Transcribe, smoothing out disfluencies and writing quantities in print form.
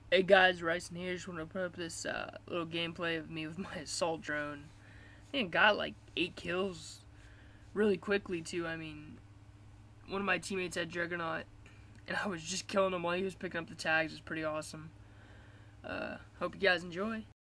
Hey guys, Ryson here. Just want to put up this little gameplay of me with my assault drone. I think I got like 8 kills really quickly too. I mean, one of my teammates had Juggernaut, and I was just killing him while he was picking up the tags. It's pretty awesome. Hope you guys enjoy.